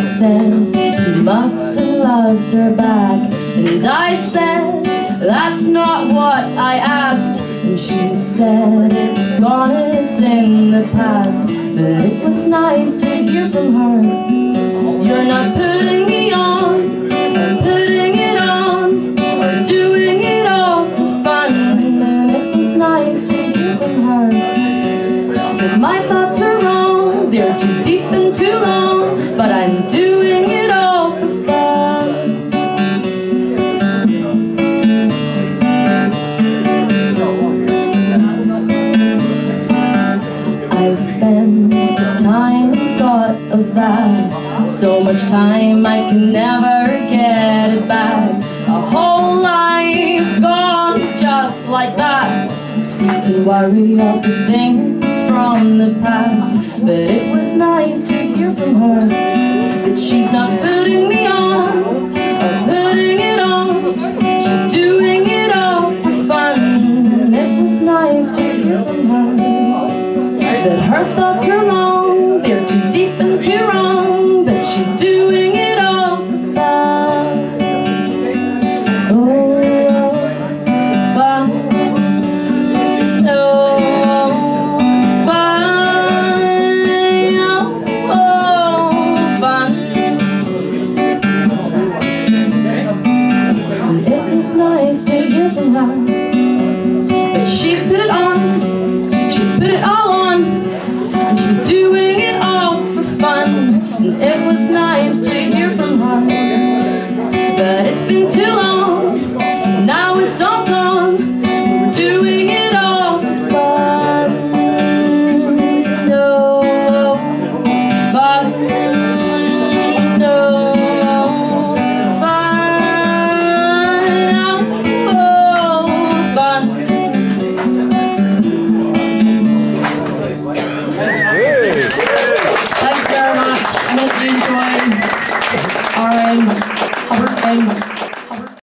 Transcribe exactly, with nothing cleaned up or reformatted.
said he must have loved her back, and I said that's not what I asked. And she said it's gone, it's in the past, but it was nice to hear from her. You're not putting me on, or putting it on, or doing it all for fun. And it was nice to hear from her. But my thoughts are wrong, they're too deep and too long, but I'm doing it all for fun. I spend the time and thought of that, so much time I can never get it back. A whole life gone just like that, steeped in worry of the things from the past. But it was nice to hear from her that she's not putting me on, or putting it on, she's doing it all for fun. And it was nice to hear from her that her thoughts are long, they're too deep and too wrong, but she's doing it all for fun. Oh, fun. Oh, fun. Oh, fun. It was nice to hear from her, but she's put it on, she's put it all on, and she's doing